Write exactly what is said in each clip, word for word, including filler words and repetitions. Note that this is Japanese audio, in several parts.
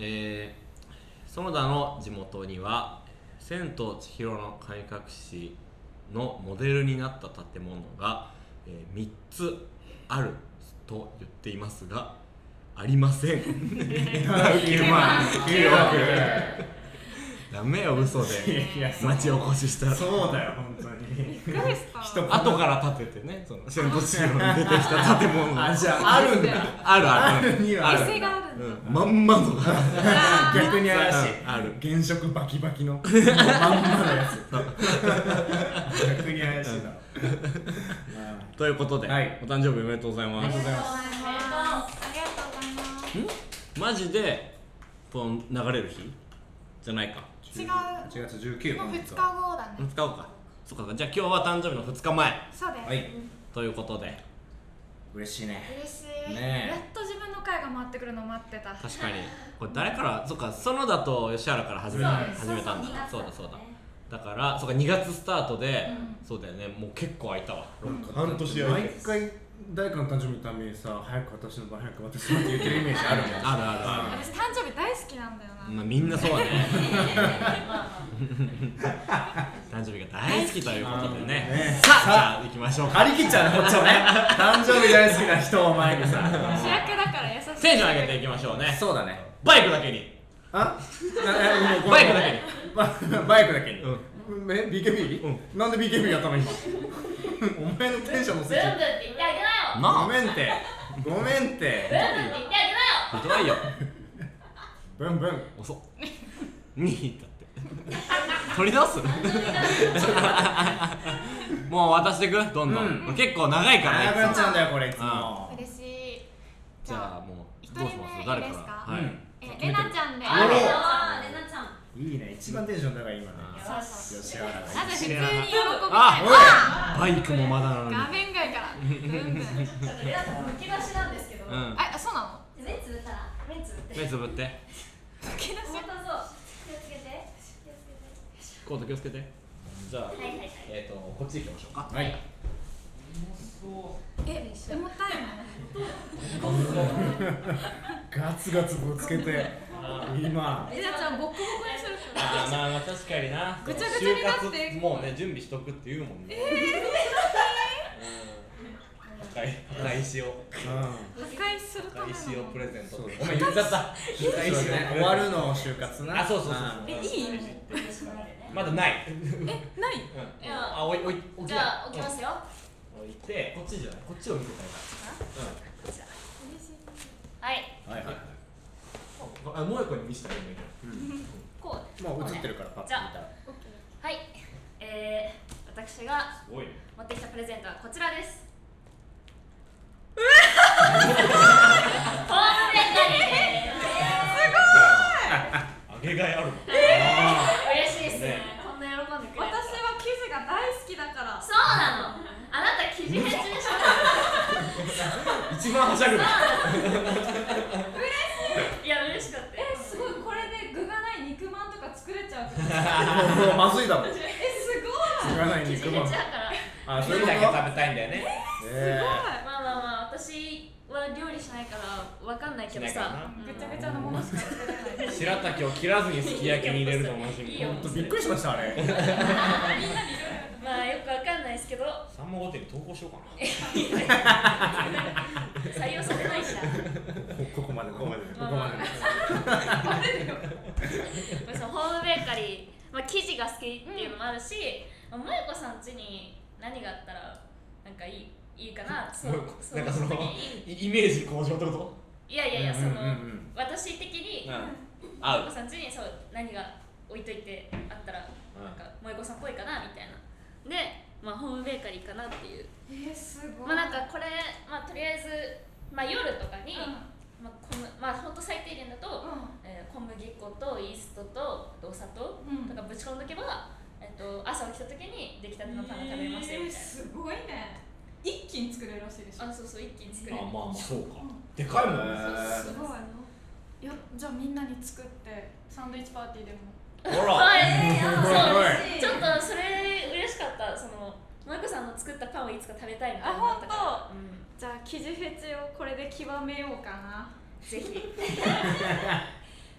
えー、園田の地元には千と千尋の神隠しのモデルになった建物が、えー、みっつあると言っていますがありません。きゅうまんきゅうおくダメよ嘘で町おこししたら。 そうだよ本当に。 後から建ててね、その千と千尋に出てきた建物。 あ、じゃああるんだ。 あるある。 あるにはある。 まんまの逆に怪しい。 ある。 原色バキバキのまんまのやつ。逆に怪しいな。 ということで、お誕生日おめでとうございます。 ありがとうございます。ありがとうございます。 ん？マジでこの流れる日じゃないか。 違う。 はちがつじゅうくにち。 もうふつかごだね。 ふつかごか。そっか。じゃあ今日は誕生日のふつかまえ。 そうです。 はい。 ということで。 嬉しいね。 嬉しい。 ね。 やっと自分の回が回ってくるのを待ってた。 確かに。これ誰から、そっか、園田と吉原から始めた始めたんだ。そうだそうだ。だからそっかにがつスタートで、そうだよね。もう結構空いたわ。 半年空いて。毎回誰かの誕生日のためにさ、早く私の番早く私のって言ってるイメージあるもん。 あるある。私誕生日大好きなんだよな。 まあみんなそうだね。誕生日が大好きということでね。さあ、じゃあ行きましょうか。 張り切っちゃうね、こっちもね。誕生日大好きな人を前にさ。 主役だから優しい。 テンション上げていきましょうね。 そうだね。 バイクだけに。 あ？ バイクだけに。 バイクだけに。え、ビーケービー？なんで ビーケービー やったの今？お前のテンションのせい。 ブンブンって言ってあげなよ。ごめんって。ごめんって。 ブンブンって言ってあげなよ。 言ってないよ。 ブンブン。 遅っ。にだって。取り直す？もう渡してく？どんどん。結構長いからね。 長くなっちゃうんだよこれいつも。 嬉しい。 じゃあもうどうします？誰から？はい。 え、レナちゃんで。 あ、レナちゃん。 いいね、一番テンション高い今ね。 そうそう。 吉原が。 なぜ普通に喜びたい。 あ、バイクもまだなのに。 画面外から。ブンブン。 レナちゃんむき出しなんですけど。 あ、そうなの？ 目つぶったら、目つぶって。 目つぶって。 むき出し。本当そう。気をつけて。気をつけて。 コート気をつけて。じゃあ、えっとこっち行きましょうか。はい。 え、重たいの？ガツガツぶつけて。今。 レナちゃんボッコボコにする。 ああ、まあまあ確かにな。 ぐちゃぐちゃになって。 もうね準備しとくって言うもんね。破壊破壊しよう。 破壊するための。 破壊しようプレゼント。ごめん言っちゃった。破壊しよう。 終わるの就活な。 あ、そうそうそう。 え、いい？ まだない。 え、ない？ あ、おいおい。 じゃあ置きますよ。 置いて、こっちじゃない。こっちを見てたいから。 はい。 はいはい。 あ、もう一個に見せたらいいんだけど。 こう。 もう映ってるからパッと見たら。 はい。えー、私が持ってきたプレゼントはこちらです。ホームベーカリーです。 あげがいある。 嬉しいですね。こんな喜んでくれる。 私は生地が大好きだから。 そうなの。あなた生地フェチでしょ。 一番はしゃぐ。 いや嬉しかった。 え、すごいこれで具がない肉まんとか作れちゃう。 もうまずいだろ。 え、すごい。 具がない肉まん。 あ、それだけ食べたいんだよね。 すごい。 まあまあまあ私は料理しないからわかんないけどさ。 ぐちゃぐちゃなものしか作れない。 白滝を切らずにすき焼きに入れると思うし。 本当びっくりしましたあれ。 まあよくわかんないですけど。 サンマ御殿に投稿しようかな。 採用されないしな。 ここまでここまでここまで。 そのホームベーカリー、まあ生地が好きっていうのもあるし、まあ萌子さん家に何があったらなんかいいいいかな。そう。 なんかそのイメージ向上ってこと？ いやいやいや、その私的に萌子さん家にそう何が置いといてあったらなんか萌子さんっぽいかなみたいな。で、まあホームベーカリーかなっていう。 えー、すごい。 まあなんかこれまあとりあえずまあ夜とかに、まあこのまあ本当最低限だと、え小麦粉とイーストとお砂糖とかぶち込んどけば、えっと朝起きた時に出来たてのパンが食べれますよみたいな。 すごいね。一気に作れるらしいでしょ。 あ、そうそう一気に作れる。 あ、まあまあそうか。でかいもんね。 すごい。いや、じゃあみんなに作ってサンドイッチパーティーでも。 ほら。 そうちょっとそれ嬉しかった。その萌子さんの作ったパンをいつか食べたいなと思ったから。 あ、本当。じゃあ生地フェチをこれで極めようかな。 ぜひ。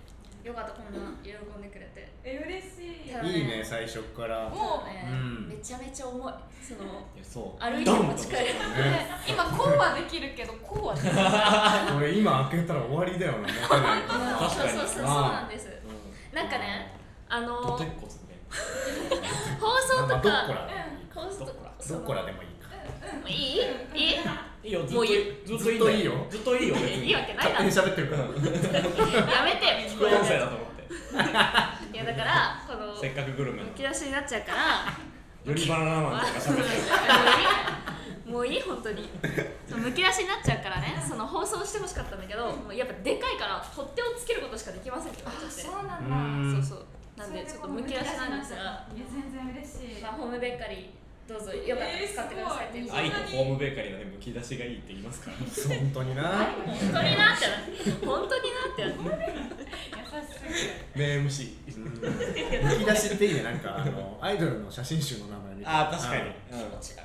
よかったこんな喜んでくれて。 え嬉しい。 いいね最初からもうね、 うんめちゃめちゃ重い。そのいやそう歩いても近い。 ね今こうはできるけどこうはできない。 俺今開けたら終わりだよな。 確かにそうそうそうそうなんです。なんかねあのドテッコツね放送とまあどっこから放送とかどっこらでもいいか。 いいいいいいよずっともういいずっといいよずっといいよ別にいいわけない勝だろ。 手に喋ってるから。 やめてよ聞こえ副音声る。 だと思っていやだからこのせっかくグルメのむき出しになっちゃうからよりバナナマンとか喋ってるもういい本当にそうむき出しになっちゃうからねその放送してほしかったんだけどもうやっぱでかいから取っ手をつけることしかできませんって言われちゃってそうなんだ。 そうそうなんでちょっとむき出しなんですが、 いや全然嬉しい。 まあ、ホームベーカリーどうぞよかったら使ってくださいっていう、 えーすご愛とホームベーカリーのねむき出しがいいって言いますから本当にな。 本当になってな本当になってな優しすぎる。 名 エムシーむき出しっていいねなんかあのアイドルの写真集の名前みたいな。 あー確かに気持ちが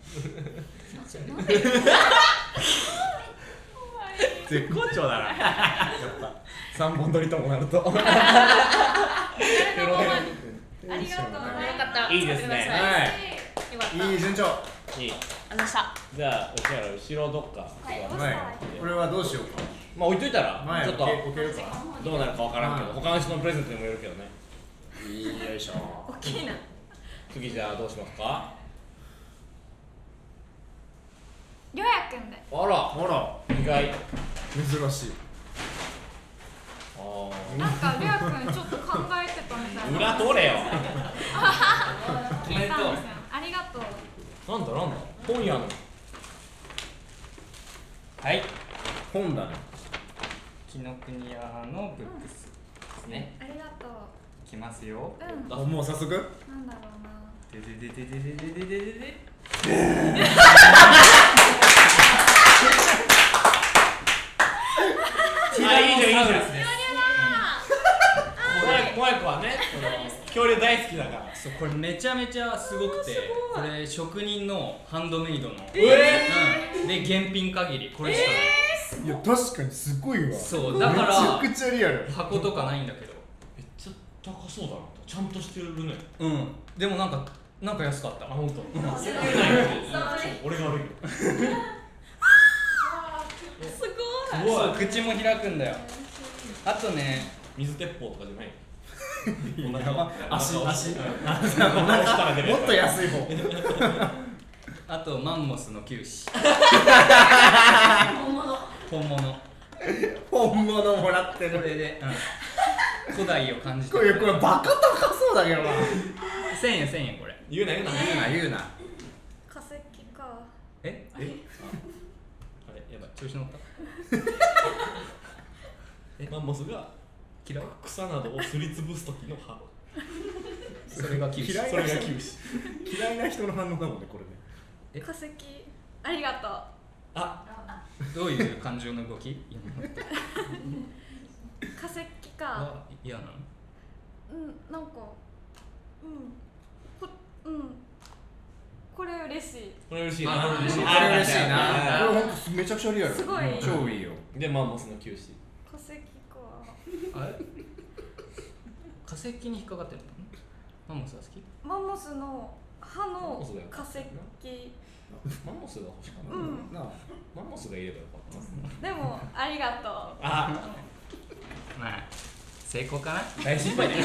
絶好調だなやっぱ三本撮りともなると。 ありがとうございます。 よかったいいですねはいよかったいい順調。 いいあのさじゃあうちら後ろどっかはいはい。これはどうしようか。 まあ置いといたら前ちょっと置けるか。 どうなるかわからんけどうん他の人のプレゼントにもよるけどねよいしょ。 大きいな次じゃあどうしますかりょうやくんで。 あらあら意外珍しい。 あなんかりょうやくんちょっと考えてたみたいな。 裏取れよ聞いたんですよ。ありがとう。 なんだなんだ本屋のはい本だね。 紀ノ国屋のブックスですね。 ありがとう。 いきますよ。 うん。 あもう早速。 なんだろうな。 でででででででででで。 あいいじゃんいいじゃんですね。 怖い怖い子はねその恐竜大好きだからそうこれめちゃめちゃすごくて、これ職人のハンドメイドの。 えうん。で現品限りこれしかない。 いや確かにすごいわ。 そうだからめちゃくちゃリアル。 箱とかないんだけど。 めっちゃ高そうだなちゃんとしてるねうん。でもなんかなんか安かった。 あ本当。 すごい俺が悪いよすごい。 すごいそう口も開くんだよ。あとね。 水鉄砲とかじゃないやば足足。 もっと安い方。 あとマンモスの球歯。 本物本物。 本物もらってる。 これで、うん、古代を感じてこれこれバカ高そうだけどな。 せんえんせんえんこれ。 言うな言うな言うな言うな。 化石か。 ええあれやばい調子乗った。 マンモスが嫌い草などをすりつぶす時の歯それが球歯。 嫌いそれが球歯嫌いな人の反応だもんねこれね。 え化石。ありがとう。 あどういう感情の動き？ 化石か。 あ嫌なの？ うんなんかうんこうんこれ嬉しい。 これ嬉しいなあ嬉しいこれ嬉しいな。 あこれほんとめちゃくちゃリアル。 すごい超いいよ。 でマンモスの球歯化石か。 あれ？化石に引っかかってるの？マンモスは好き？ マンモスの歯のマンモスだよ化石。 マンモスが欲しかったうん。 なあ。 マンモスがいればよかったでもありがとう。 あまあ成功かな？ 大失敗だよ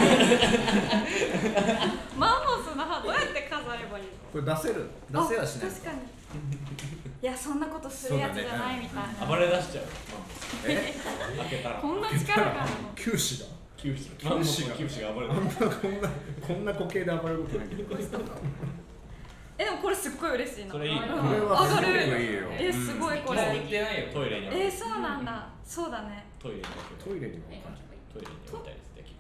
マンモスの歯どうやって飾ればいいの？ これ出せる出せはしない。 あ確かに。いやそんなことするやつじゃないみたいな。 暴れ出しちゃうマンモえ？ ス開けたらこんな力があるの。 球歯だ。 球歯マンモスの球歯が暴れあん出なこんなこんな固形で暴れることないけど。 えでもこれすっごい嬉しいな。 それいいねうんこれはすごく上がる。 いいよ。 えすごいこれ。 もう売ってないよ。 トイレにえそうなんだ。そうだね。 トイレに置けばトイレにも置かない。 トイレに置いたりできる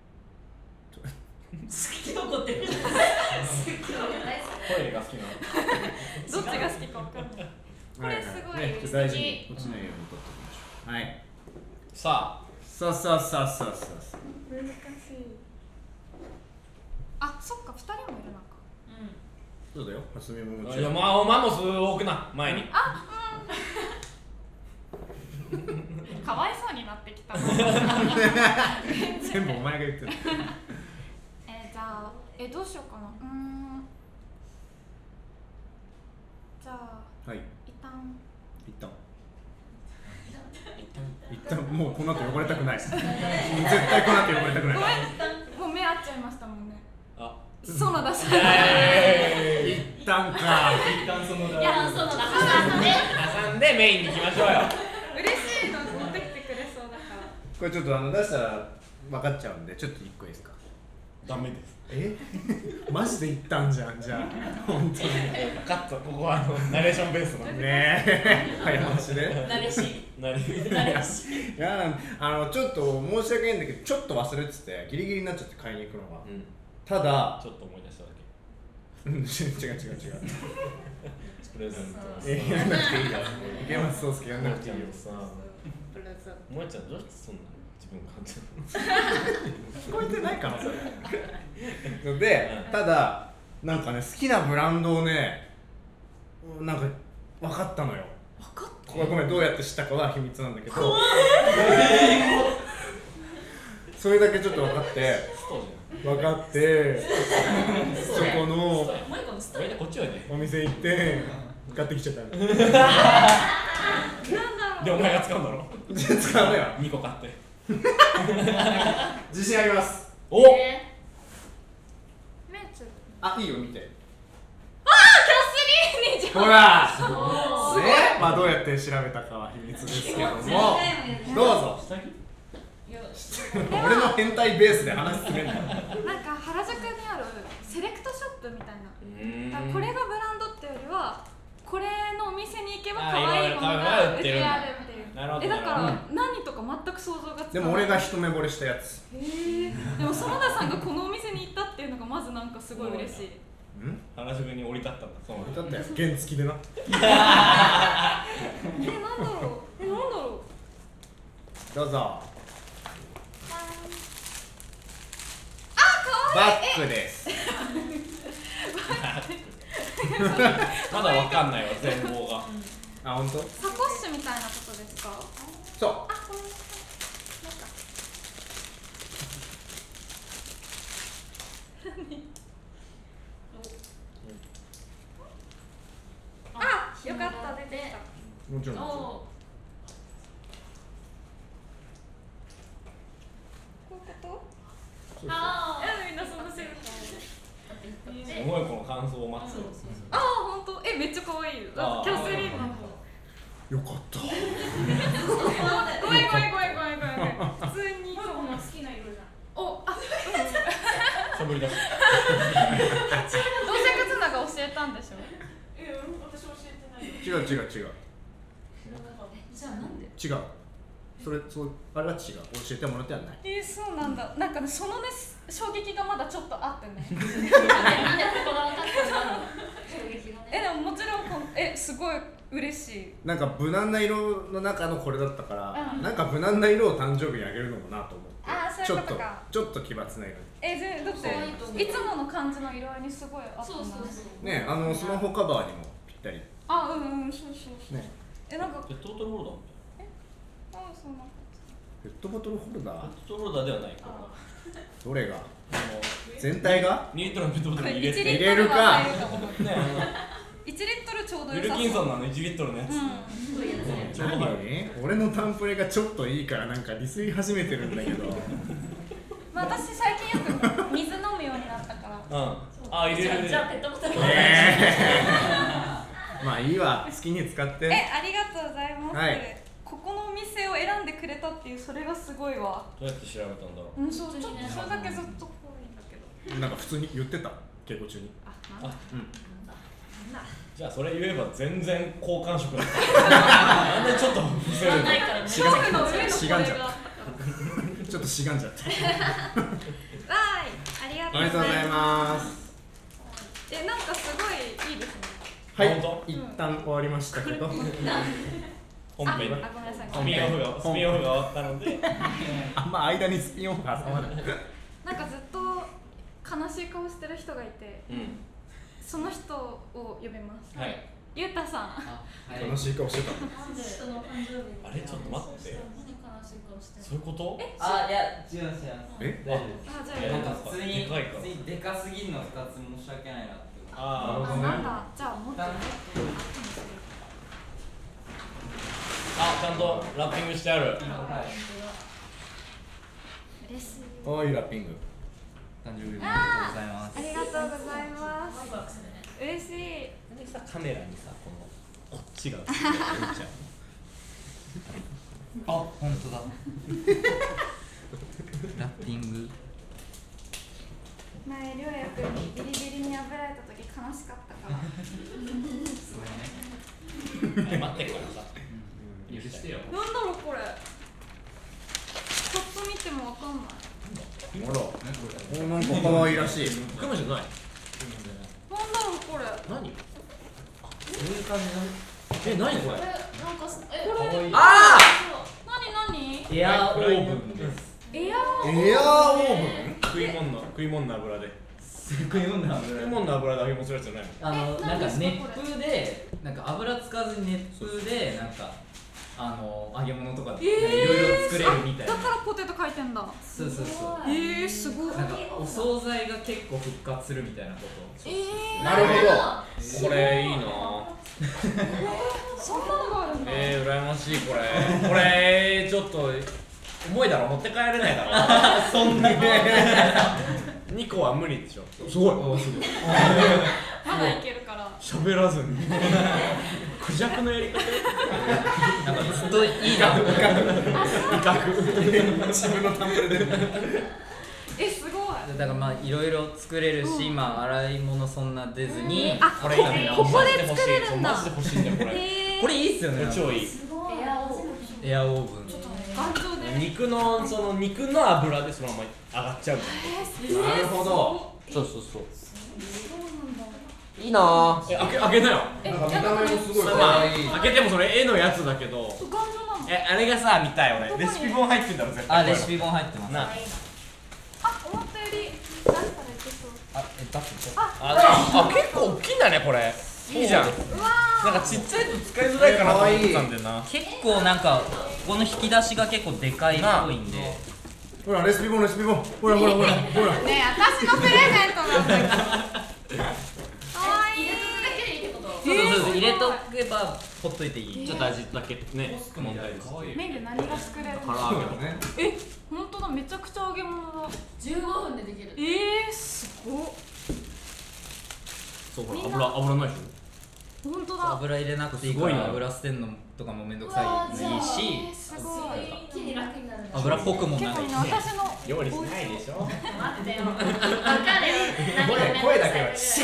好き残ってる好きトイレが好きなのどっちが好きかわかんない。これすごいね素敵大事にこっちのように取っておきましょう。はい。 ささあさあさあさあさあ。 難しい。あそっか二人もいるのか。 そうだよ。初めももあちろん。 いやまあマンモス多くな前にかわいそうになってきた全部お前が言ってる。 えー、じゃあえどうしようかな。うーんじゃあはい、 一旦一旦一旦もうこの後呼ばれたくない。絶対この後呼ばれたくない。 ごめんもう目合っちゃいましたもんね。 あ、 園田さん一旦か。 一旦そのいやそのだ挟んで挟んでメインに行きましょうよ。 嬉しいの持ってきてくれそうだから。 これちょっとあの出したら分かっちゃうんで、ちょっと一個いいですか。 ダメです。 えマジで一旦じゃん、じゃあ本当にカット、ここはあのナレーションベースなんで。 ねえ早押しで慣れしナレ慣れしいやあのちょっと申し訳ないんだけど、ちょっと忘れててギリギリになっちゃって買いに行くのが、 うん、 ただちょっと思い出しただうん違う違う違う違うけ。プレゼントえやんなくていいよ、池松壮亮やんなくていいよ。 さ、 プレゼン萌ちゃんどうしてそんな自分感じる聞こえてないかなそれので、ただなんかね好きなブランドをねなんか分かったのよ。 分かっこれごめん、どうやって知ったかは秘密なんだけど、それだけちょっと分かってストじ分かってそこのもう一個のスゃん。おいでこっちおいで。 お店行って買ってきちゃったの。 なんだろう。 でお前が使うんだろ。 じゃあ使うのよ。 にこ買って。 自信あります。 お。 えメンツあ、いいよ見て。 キャスリーニじゃん。 ほらー、そうね、まあどうやって調べたかは秘密ですけども、どうぞ。 下着？ いや俺の変態ベースで話進めんだよ。 なんか原宿にあるセレクトショップみたいな。 うーんだからこれがブランドっていうよりはこれのお店に行けばあ可愛いものいろいろが売ってて売っるんだあるっていう。 なるほどえだから、 うん何とか全く想像がつかない。 でも俺が一目惚れしたやつ。 へえ。でも園田さんがこのお店に行ったっていうのがまずなんかすごい嬉しい。 ん？ 原宿に降り立ったんだ。そうだったよ。原付でな。 えなんだろう。えなんだろう。 どうぞ。 あ可愛い。 バッグです。 まだわかんないわ全貌が。 あ、本当？ サコッシュみたいなことですか？ そう。 あ、ごめんなさい。なんかあ、よかった出てきた。 もちろん。もちろん。 おこういうこーあと？え、みんなそのせい。 すごいこの感想を待つ。 あ、本当。え、めっちゃ可愛い。だってキャスリーンの。 よかった。 ごめんごめんごめんごめんごめんごめん。普通にそう。 好きな色じゃん。 お、あ、 しゃぶり出す。 どうせ忽那が教えたんでしょ。 え、私教えてない。 違う違う違う。 じゃあなんで？ 違う。それそうあれは違う。教えてもらってはない。 えー、そうなんだ。なんかね、そのね衝撃がまだちょっとあってね。 なんでここが分かったの？衝撃がね。 え、でももちろんこんえすごい嬉しい。 なんか無難な色の中のこれだったから、 うんなんか無難な色を誕生日にあげるのもなと思って。 あーそういうことかちょっとちょっと奇抜な色。 え、ぜだって可愛いと思ういつもの感じの色合いにすごい合ってそうない。 そうそう。 ね、あのスマホカバーにもぴったり。 あ、うんうん、そうそうそう。 ね、 え、なんかペットボトルホルダーみあ、そうなんかペットボトルホルダーたいな。ペットボトルホルダーではない。こどれが？ の全体が？ にリットルのペットボトルに入れいちて。 入れるか入れるかも。 ね、 いちリットルちょうあのウィルど良さそう。 キンソンのあのいちリットルのやつ。 うん。 そういうやつ。 ちょうど何入る。 俺のタンプレがちょっといいからなんかディスり始めてるんだけど。 まあ私最近よく水飲むようになったから。 うん。あ、入れる。 じゃあペットボトル。 まあいいわ、好きに使って。 え、ありがとうございます。 はいここのお店を選んでくれたっていうそれがすごいわ。 どうやって調べたんだろう。 うん、そうちょっとそれだけずっと怖いんだけど。 なんか普通に言ってた稽古中に。 あ、なんだ。 あ、 うん。 じゃあそれ言えば全然好感触だった。なんでちょっと伏せるの。 ないからね。 しが勝負の上のしがんじゃっ声が。 た。ちょっとしがんじゃった。 わーい、ありがとうありがとうございます。 え、なんかすごいいいですね。 はい本当、 一旦終わりましたけど。 本編あ、あごめんなさい。 スピンオフがスピンオフが終わったので。 あんま間にスピンオフ挟まない。 なんかずっと悲しい顔してる人がいて、 うん。 その人を呼べます。 はい。 ゆうたさん。 あ、はい。 悲しい顔してた。 なんで人の誕生日あれちょっと待って何悲しい顔してるそういうことあ、いや、違う違う。 え大丈夫です。 あ、じゃあえなんか普通に、 でかいから普通にでかすぎるのふたつ申し訳ないなって思って。 ああ、なんだ。じゃあもっと。 あちゃんとラッピングしてあるはい。 嬉しい。 ああいいラッピング。 誕生日おめでとうございます。 ありがとうございます。 ワクワクするね嬉しい。 なんでさカメラにさこのこっちが映っちゃうあ、本当だ。ラッピング。 前りょうやくんにビリビリに破られた時悲しかったから。 すごいね。 の待ってからさ許してよ。 なんだろうこれ。ちょっと見てもわかんない。 あら、おなんか可愛いらしい。 クマじゃないなんだろうこれ。 何そういう感じえ何これこれなんかすえこれ。 あなになに。 の。エアーオーブンです。 エアー。 エアーオーブン？ 食い物の食い物の油ですごいもんだ。 食い物の油で揚げ物するやつじゃないのあの、 えなんか何ですか熱風で、なんか油使わずに熱風で、なんか、あの、揚げ物とか、いえーろいろ作れるみたいな。 だからポテト書いてんだ。 そうそうそう。 えー、すごい。 なんか、お惣菜が結構復活するみたいなことを。 えー、 なるほど。 これいいなそんなのがあるんだ。 えー、羨ましいこれこれちょっと重いだろ持って帰れないだろそんなににこは無理でしょすごいまだいけるから。 喋らずにクジャクのやり方なんかずっといいなと思って。 威嚇自分のタンブルで。 え、すごい。 だからまあいろいろ作れるし、まあ洗い物そんな出ずに、 あ、 これいいねここで作れるんだ。 マジで欲しいんだよこれえー、 これいいっすよね。 これ超いいすごいエアオーブンエアオーブン。 頑丈で。 肉のその肉の油でそのまま上がっちゃうえー、 なるほど。 そうそうそうそうなんだ。 いいなえ開け開けなよなんか見た目もすごいまあ可愛い。 開けてもそれ絵のやつだけど頑丈なの。 えあれがさ見たい俺どこにレシピ本入ってんだろ絶対あ、レシピ本入ってます。 なあ、思ったより。何からいけそう。 あ、え、出すあ、 ああ結構大きいんだねこれいいじゃんうわなんかちっちゃいと使いづらいかなと思ってたんだよな結構なんかこの引き出しが結構でかいっぽいんで。 ほらレシピ本レシピ本。ほらほらほらほら。 ー。ねえ、私のプレゼントなんだけど。可愛い入れとくだけでいいってことそうそうそう、入れとけばほっといていい。 ちょっと味だけね問題ですメニュー何が作れるの。 唐揚げとかね。 え、本当だ、めちゃくちゃ揚げ物だ。 じゅうごふんでできるえー、すごっ。 そうほらみんな油油ないでし本当だ。 油入れなくていいかすごいなら油捨てんのとかもめんどくうわさいのいいえー、 し、 すごい。 一気に楽になるね油っぽくも結構ね、 ないし。 私の。 ょ料理しないでしょ待ってよ分かる何が面倒声だけはくさい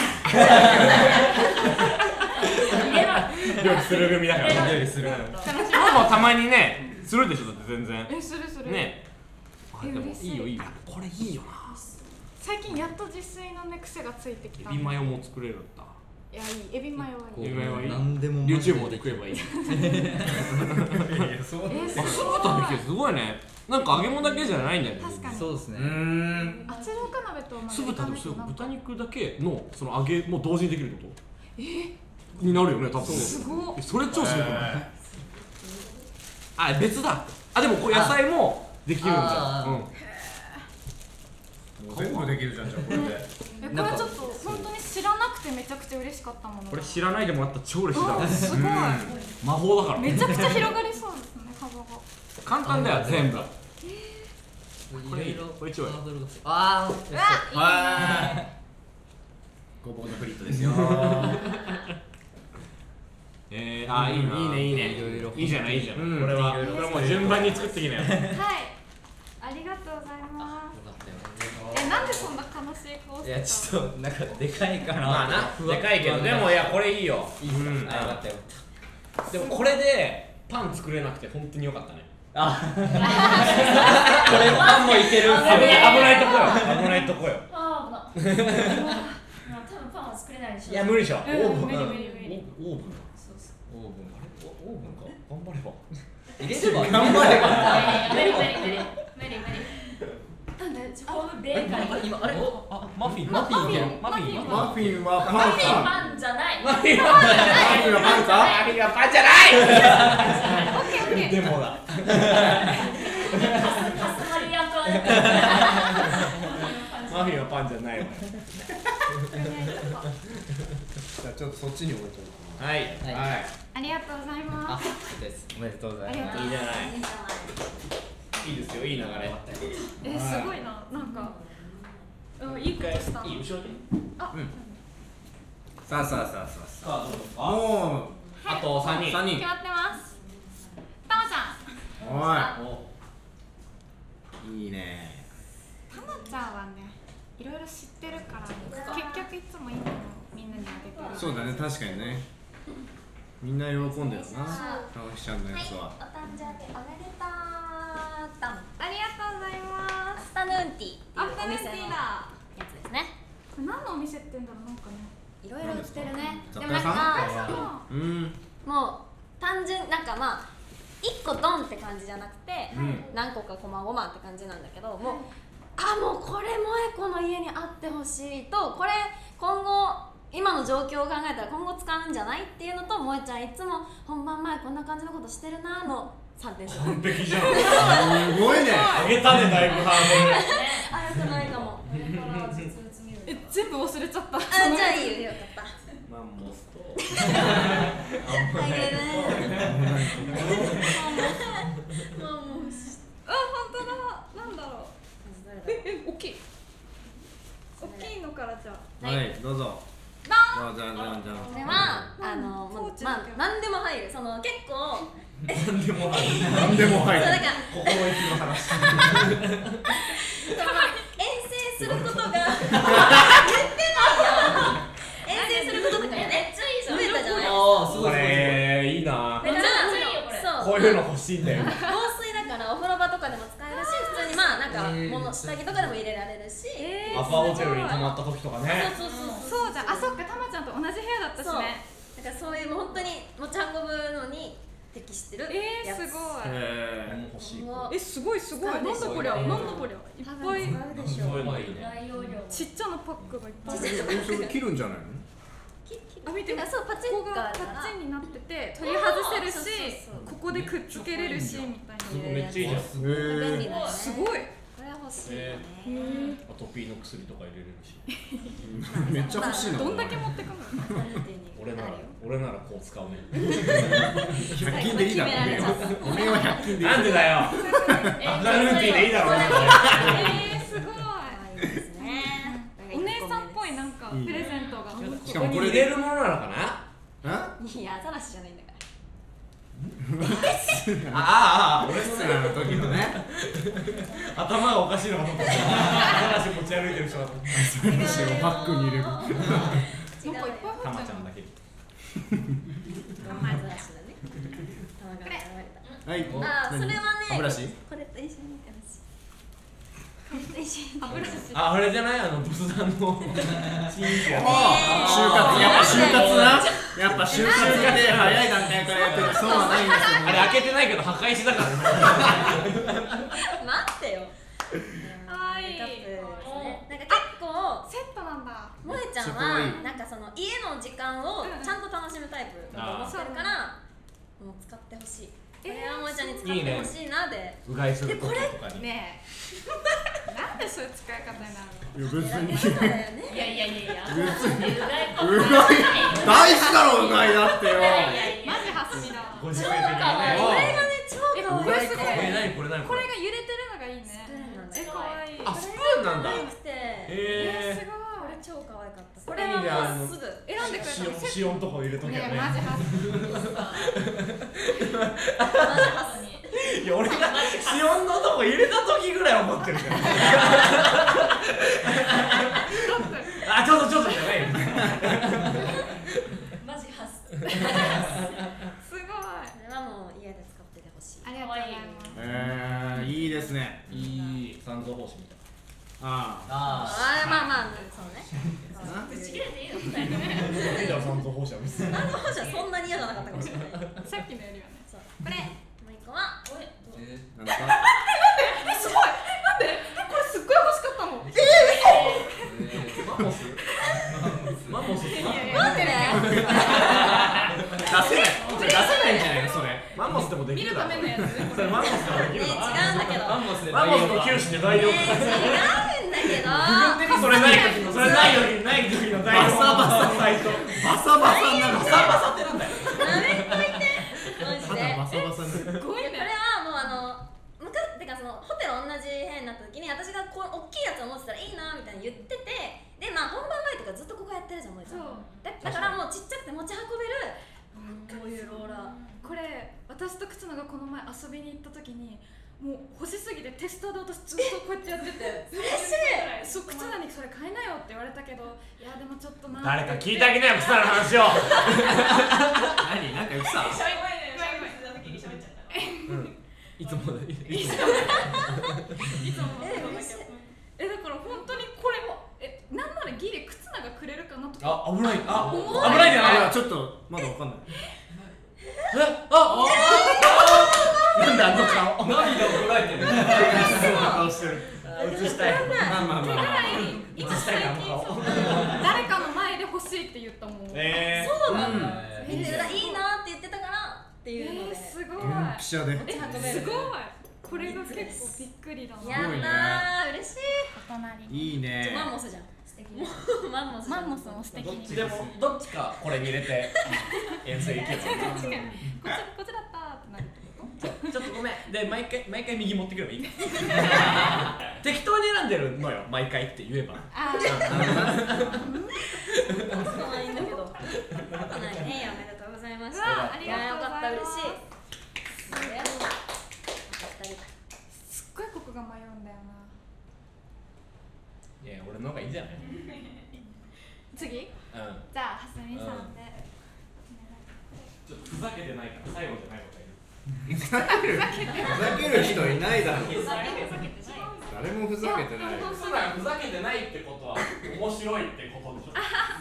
料理する組だから料理する。 楽しみ。 ママたまにねするでしょだって全然え、するする。 ねあえでも嬉しいいいよいいよこれいいよな最近やっと自炊のね癖がついてきた。 エビマヨも作れるんだいや、いい。エビマヨはいい。 エビマヨはいい何でもマジ YouTube で食えばいいそう。 えー、すあごい。 酢豚できるすごいねなんか揚げ物だけじゃないんだよね確かに。 そうですね。 うーん。 圧力鍋と同じ酢豚でもすぐなんか豚肉だけのその揚げも同時にできるってことえになるよね多分すごっえそれ超すごくないあ別だあでもこう野菜もできるんじゃあーんうん全部できるじゃんじゃあこれで。 え、これちょっと本当に知らなくてめちゃくちゃ嬉しかったものだ。 これ知らないでもらったら超嬉しいだろうん、すごい。 魔法だからめちゃくちゃ広がりそうですね、幅が。 簡単だよ全部いろいろこれ一枚ハードルがあー、 うわ、 はい。ごぼうのフリットですよ。 えー、あーいいないいねいいねいろいろいいじゃないいいじゃない、 うんこれはいろいろこれはもう順番に作ってきなよはい。ありがとうございまよかったよ。 す。え、なんでそんな悲しい顔してたの。 いや、ちょっとなんかでかいからまあなふわでかいけどでもいやこれいいよいいっすか、 うんあ、よかったよでもこれでパン作れなくて本当によかったねあこれパンもいけるんす危よない危ないとこよ危ないとこよあー危ないまあ多分パンは作れないでしょいや無理でしょオうんーブン無理無理無理オーブンそうそうオーブンあれオーブンか頑張れば入れれば頑張れば。 無理無理無理無理無理なんでホームベでかい。 今あれあマフィンマフィンじゃんマフィンマフィンはパンマフィンかパンじゃない。 マフィンはマフィンはパンかマフィンはパンじゃないオッケーオッケー。 でもだカスマリ役はね。 マフィンはパンじゃないわじゃあちょっとそっちに置いとくはいはいはいありがとうございあます。 そうですおめでとうございますありがとういいじゃないいいじゃない。 いいですよいい流れえ、すごいな、なんか。うん、いいことした。 いい後ろにさあさあさあさあささあどうですかあもうあとさんにんさんにん決まってます。たまちゃん。 おおいいいねたまちゃんはね、いろいろ知ってるから、結局いつもいいものをみんなにあげてる。 そうだね確かにねみんな喜んでるなたまきちゃんのやつはお誕生日おめでとうたん。 ありがとうございまアフタヌーンティーっていうアフタヌーンティーだ。 やつですね。 これ何のお店って言うんだろう、なんかね。 いろいろ売ってるね。 雑貨でもなん屋さんかうんもう単純なんかまあ一個ドンって感じじゃなくて、 うん何個かこまごまって感じなんだけど、もうあもうこれ萌子の家にあってほしいと、これ今後今の状況を考えたら今後使うんじゃないっていうのと、萌ちゃんいつも本番前こんな感じのことしてるなのさんてん勝負。 完璧じゃんすごいねあげたねだいぶハあよくないかも。 え、全部忘れちゃった。 あじゃあいいよよかった。 ードルマンモスとあげるあ、本当だ。なんだろう。え、え、大きい。大きいのからじゃあ。 はいどうぞどどうぞどうぞどうぞこれはあのもうまあ何でも入る、その結構何でも入る何でも入るそうなんか心意気の話その遠征することが言ってないよ。遠征することとかやね。増えたじゃない。 こああすごいれいいなめっちゃいいよこれそうこういうの欲しいんだよ防水だからお風呂場とかでも使えるし、普通にまあなんかえー物下着とかでも入れられるし、 えアパホテルに泊まった時とかねそうそうそうそうじゃん。あ、そっか、たまちゃんと同じ部屋だったしそうね。 だからそういうもう本当に持ち運ぶのに適してるえー、 やつ。 すごい。 へ欲しいもうえ、すごいすごい。なんだこりゃ、なんだこりゃ。いっぱい。 使うでしょ。 そういうのいいね大容量ちっちゃなパックがいっぱい。 えそれ切るんじゃないのあ、見ててかそうパチここがッがあるからパッチンになってて取り外せるそうそうしそう、 ここでくっつけれるしみたいな。 めっちゃいいじゃんへ便利だよね。 すごい。 これは欲しいよね。 アトピーの薬とか入れれるしえめっちゃ欲しいなどんだけ持ってくの？ 俺なら俺ならこう使うねひゃく均でいいだろおめえはおめえはひゃく均でいいなんでだよアフタヌーンティーでいいだろえー、すごい。 いいですね。 お姉さんっぽいなんかいいねプレゼントが。 しかもこれ入れるものなのかなあいやアザラシじゃないんだから。 ああああ俺レストランの時のね頭がおかしいのかと思った話持ち歩いてる人だと思った話をバッグに入れるなんかいっぱい入たまってる。 ちゃんだけアザラシだね。玉が現れはいた。あーそれはね。 歯ブラシこれと一緒に見てほしい。これと一緒に。 歯ブラシ。 ああれじゃないあの仏壇のチーズや就活やっぱ就活なやっぱ就活で早い段階からやってるそうはないんですよあれ開けてないけど墓石だからね待ってよ。 かわいい。 カップですね。なんか結構。 セットなんだ。 萌ちゃんそこはいはいなんかその家の時間をちゃんと楽しむタイプだと思ってるから、もう使ってほしい。これは萌ちゃんに使ってほしいなで。 うがいする時とかにねえ。なんでそういう使い方になるの？ いや別にそうだよね。 いやいやいやいや別にうがいうがい大事だろうがいだってよマジハスミだわ。 ご時世的にねこれがね超え、 可愛い。 これすごい。 これ何これ何これが揺れてるのがいいね。え、かわいい。 あスプーンなんだ可愛くて。 へえすごい。 これ超可愛かった。これはもうすぐ選んでくれたの。 塩のとこ入れときゃねえ、 ねマジハスミ。 いや俺が塩のとこ入れた時ぐらい思ってるからあちょっとちょっとじゃないよマジハスすごい。 これはもう家で使っててほしい。 ありがとうございます。 えーいいですねいい三蔵法師みたいあああーまあまあそうね。 あぶち切れていいのみたいなないいだろ三蔵法師は別になんか本社そんなに嫌じゃなかったかもしれない。 さっきのよりはね。 そうこれもう一個はおいえなんだかえ、すごい。なんで？え、これすっごい欲しかったの。え、 やつそれマンモスができね違るのうんだけどマンモスでマンモスの球種で代用ね違うんだけどそれない時のそれない時ない時の代用バサバササイトバサバサになるバサバサってなんだよなめっこいてマジでバサバサになるすごいねこれはもうあのむかってかそのホテル同じ部屋になった時に私がこう大きいやつを持ってたらいいなみたいに言っててでまあ本番前とかずっとここやってるじゃんもえちゃんだだからもうちっちゃくて持ち運べるこういうローラーこれ私と忽那がこの前遊びに行った時にもう欲しすぎてテスターで私ずっとこうやってやってて嬉しいそう忽那にそれ買えなよって言われたけどいやでもちょっとな誰か聞いてあげなよ草の話を何なんか言ってたいつもだいいつもいつもえ嬉しいえだから本当にこれもえなんならギリ忽那がくれるかなとかあ危ないあ重い危ないんじゃないいやちょっとまだわかんないなんだあの顔涙をこらえてる顔してる映したいまあまあまあまあいつ最近そう誰かの前で欲しいって言ったもんえーそうなんだええいいなって言ってたからっていうのえー、 ですごいドンピシャでえすごいこれが結構びっくりだなやったー嬉しいお隣いいねマンモスじゃん素敵もうマンモスじゃんマンモスも素敵にでもどっちかこれに入れて遠征行けば確かにこっちこっちだったーってなるってことちょっとごめんで毎回毎回右持ってくればいい適当に選んでるのよ毎回って言えばあ可愛いんだけどないねおめでとうございましたうわありがとうございますやよかった嬉しいそれよかったすっごいここが迷うんだよないや俺の方がいいんじゃない次うんじゃあはすみさんで、 ちょっとふざけてないから最後じゃないことふざける人いないだろふざけてない誰もふざけてない言う普段ふざけてないってことは面白いってことでしょ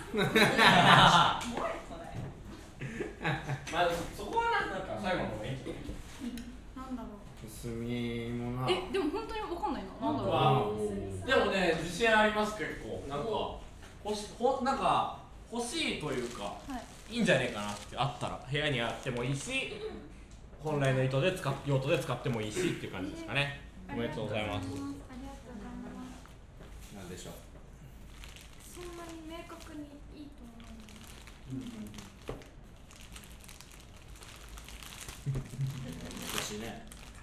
まあそこはなんか最後の方がいいんじゃないなんだろうすみもなえでも本当にわかんないななんだろうわでもね自信あります結構なんか欲しほなんか欲しいというか、 はいいいんじゃねえかなってあったら部屋にあってもいいし本来の糸で使っ用途で使ってもいいしっていう感じですかねおめでとうございますありがとうございますなんでしょうそんなに明確にいいと思欲しいね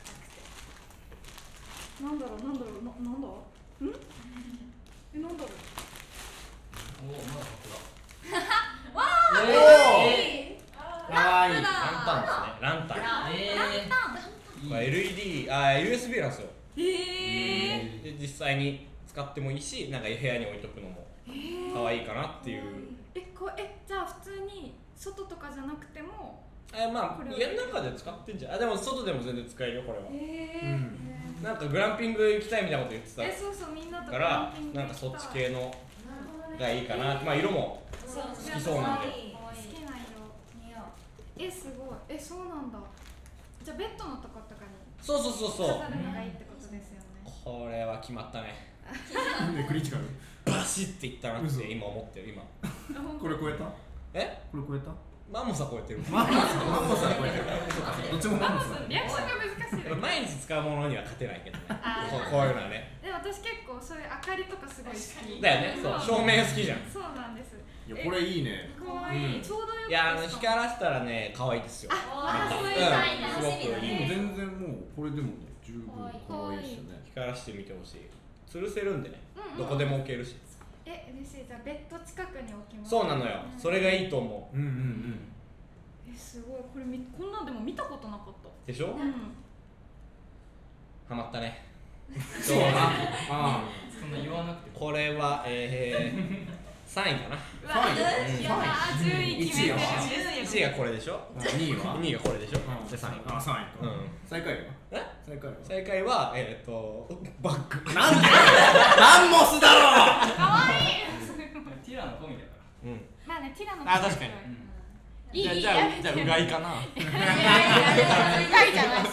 うなんだろうなんだろうななんだんえなんだろうおおまだここわおーーかわいいランタンですねランタンだえこれ エルイーディー あ ユーエスビー なんですよえで実際に使ってもいいしなんか部屋に置いとくのも可愛いかなっていうえこえじゃあ普通に外とかじゃなくてもえまあこれは家の中で使ってんじゃんあでも外でも全然使えるよこれはえーなんかグランピング行きたいみたいなこと言ってたえそうそうみんなとからグランピングなんかそっち行きたい系のがいいかなまあ色もそう好きそうなんで好きな色えすごいえそうなんだじゃあベッドのとことかにそうそうそうそう飾るのがいいってことですよねこれは決まったねでクリティカルバシッていったなって今思ってる今これ超えたえこれ超えたマンモさ超えてるマンモスマンモスは超えてるそうかどっちもマンモスだリアクションが難しいね毎日使うものには勝てないけどねあーこうこういうのはねで私結構そういう明かりとかすごい好きだよねそう照明好きじゃんそうなんですいやこれいいねかわいい、 うんちょうどよくいやあの光らせたらね可愛いですよあそういううん楽しみだすごくいいね全然もうこれでもね十分可愛いですよね光らせてみてほしい吊るせるんでねうんうんどこでも置けるしえ嬉しいじゃあベッド近くに置きますそうなのよそれがいいと思うんうんうんえすごいこれみこんなんでも見たことなかったうでしょうんハマったねそうだなあそんな言わなくてこれはえー、さんいかなうわ三位やだ順位決めて一位いちいがこれでしょあにいはにいがこれでしょうんでさんいあ三位かうん最下位はえ最下位は最下位はえっ、ー、とバッグなんでマンモスだろティラの込みだかうんまあねティラノあ確かにいいいいじゃあやめてじゃあうがいかな深いじゃないし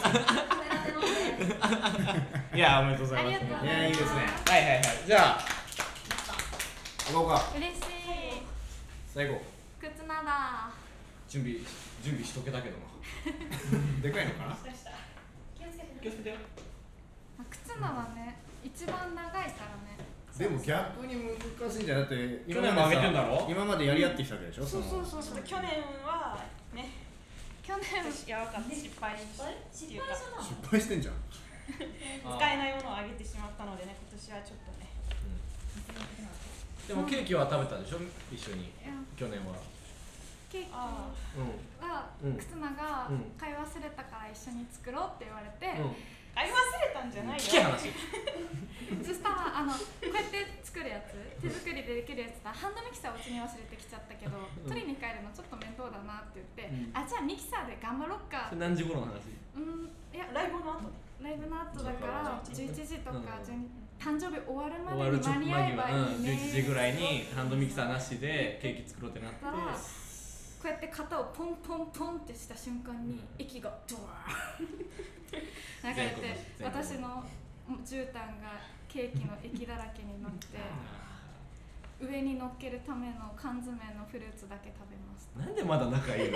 いやおめでとうございますありがとうございますいやいいですねはいはいはいじゃあ行こうか嬉しい最後靴なだ準備準備しとけたけどなでかいのかな気をつけてよ。 まあ靴なはね一番長いからね。 でも逆に難しいんじゃなくて去年も上げてんだろ。 今までやり合ってきたわけでしょ。 そうそうそうそう。 ちょっと去年はね去年やばかった失敗失敗失敗じゃない。 失敗してんじゃん。 使えないものをあげてしまったのでね今年はちょっとねでもケーキは食べたでしょ一緒に。 いや去年は。 ケーキあはうん忽那がうん買い忘れたから一緒に作ろうって言われて、 うん。 買い忘れたんじゃないよ聞け話。 そしたらあのこうやって作るやつ手作りでできるやつだハンドミキサーをうちに忘れてきちゃったけど、取りに帰るのちょっと面倒だなって言って、 うんあじゃあミキサーで頑張ろっか。 それ何時頃の話？ うんいやライブの後ねライブの後だからじゅういちじとかうんじゅうに誕生日終わるま終わるでに直間に合えばいいうん、じゅういちじぐらいにハンドミキサーなしでケーキ作ろうってなってだからこうやって型をポンポンポンってした瞬間に液がドワー流れて全国私の絨毯がケーキの液だらけになって上に乗っけるための缶詰のフルーツだけ食べました。 なんでまだ仲いいの？